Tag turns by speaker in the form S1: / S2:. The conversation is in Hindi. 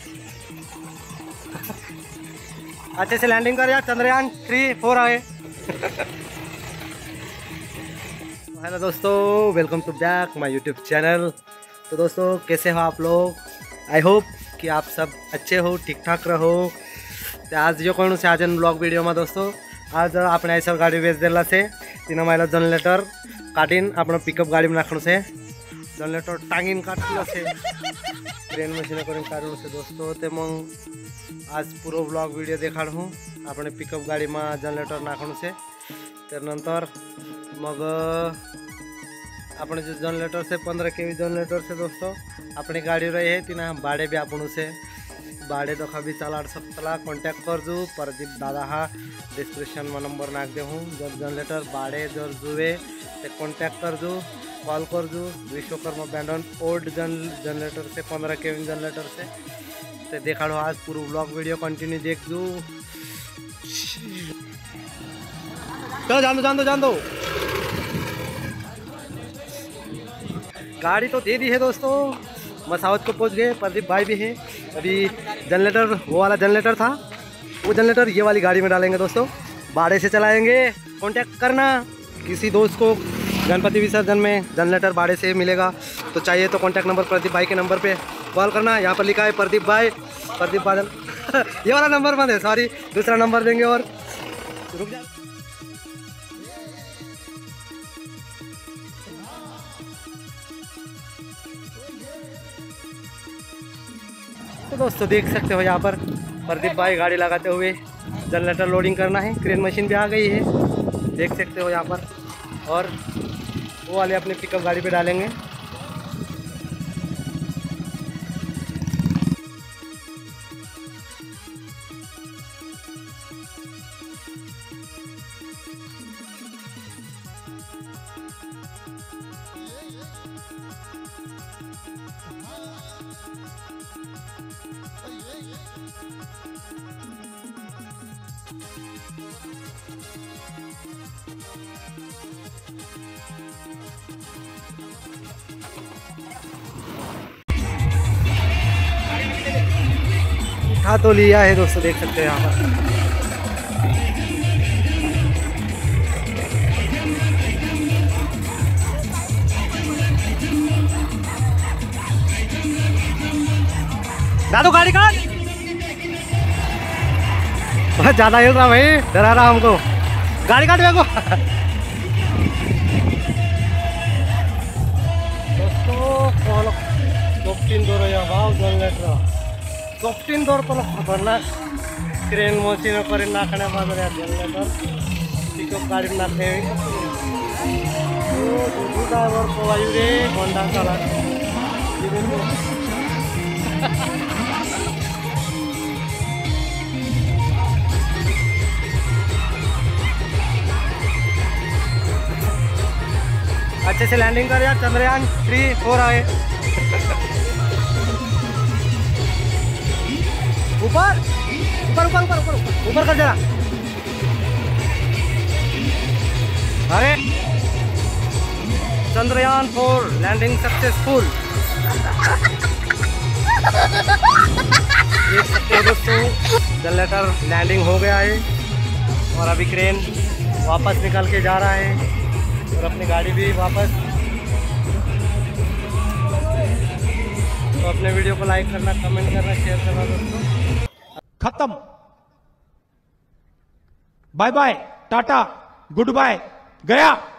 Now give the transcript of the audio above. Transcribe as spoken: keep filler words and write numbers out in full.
S1: अच्छे से लैंडिंग कर यार, चंद्रयान थ्री फोर आए। हेलो दोस्तों, welcome to back my YouTube channel. तो दोस्तों कैसे हो आप लोग? आई होप कि आप सब अच्छे हो, ठीक ठाक रहो। तो आज जो कौन से आज ब्लॉग वीडियो में दोस्तों आज આપણે આઈસર ગાડી વેચ દેલા છે તેના માયલા જનરેટર કાઢીને આપણો પિકઅપ ગાડીમાં નાખવાનું છે। જનરેટર ટાંગીને કાઢેલો છે, ક્રેન મશીન કરીને કાઢવાનું છે दोस्तों। તે મગ आज પૂરો ब्लॉग વિડીયો દેખાડું। આપણે પિકઅપ ગાડીમાં જનરેટર નાખવાનું છે, त्यानंतर मग આપણે जो जनरेटर से पंद्रह के वी जनरेटर से दोस्तों अपनी गाड़ी रही है तीना भाड़े भी आपण से भाड़े दखा भी चला सकता। कॉन्टैक्ट कर दू प्रदीप दादा हा डिस्क्रिप्शन में नंबर नाख दे हूँ। जब जनरेटर भाड़े जब जुए तो कॉन्टैक्ट कर दू, कॉल कर दू। विश्वकर्मा बैंडन ओल्ड जन जनरेटर से पंद्रह के वी जनरेटर से तो देखा लो। आज पूरा ब्लॉग वीडियो कंटिन्यू देख दू। चलो जान दो जान दो जान दो। गाड़ी तो दे दी है दोस्तों, मसावत को पहुंच गए। प्रदीप भाई भी है। अभी जनरेटर वो वाला जनरेटर था, वो जनरेटर ये वाली गाड़ी में डालेंगे दोस्तों, भाड़े से चलाएंगे। कांटेक्ट करना किसी दोस्त को गणपति विसर्जन में जनरेटर भाड़े से मिलेगा तो चाहिए तो कांटेक्ट नंबर प्रदीप भाई के नंबर पे कॉल करना। यहाँ पर लिखा है प्रदीप भाई, प्रदीप बादल ये वाला नंबर बंद है, सॉरी दूसरा नंबर देंगे। और रुक जा तो दोस्तों देख सकते हो यहाँ पर प्रदीप भाई गाड़ी लगाते हुए जनरेटर लोडिंग करना है। क्रेन मशीन भी आ गई है, देख सकते हो यहाँ पर। और वो वाले अपने पिकअप गाड़ी पे डालेंगे। उठा तो लिया है दोस्तों, देख सकते हैं यहाँ पर। दादू गाड़ी काट, बहुत ज्यादा हिल रहा भाई, डरा रहा हमको। गाड़ी काट मेरे को। दोस्तों सोफ्टीन दो रहा भाव जनरेटर सोफ्टीन दौर पर खतरनाक क्रेन मशीन कर नाखने बाद जनरेटर पिकअप गाड़ी में नाखने ड्राइवर को आयु रे होंडा चला। अच्छे से लैंडिंग कर यार, चंद्रयान थ्री फोर आए। ऊपर ऊपर ऊपर ऊपर ऊपर ऊपर कर जरा। अरे चंद्रयान फोर लैंडिंग सक्सेसफुल। देख सकते हो दोस्तों जनरेटर लैंडिंग हो गया है और अभी क्रेन वापस निकल के जा रहा है और अपनी गाड़ी भी वापस। तो अपने वीडियो को लाइक करना, कमेंट करना, शेयर करना दोस्तों।
S2: खत्म, bye bye, tata, good bye, गया।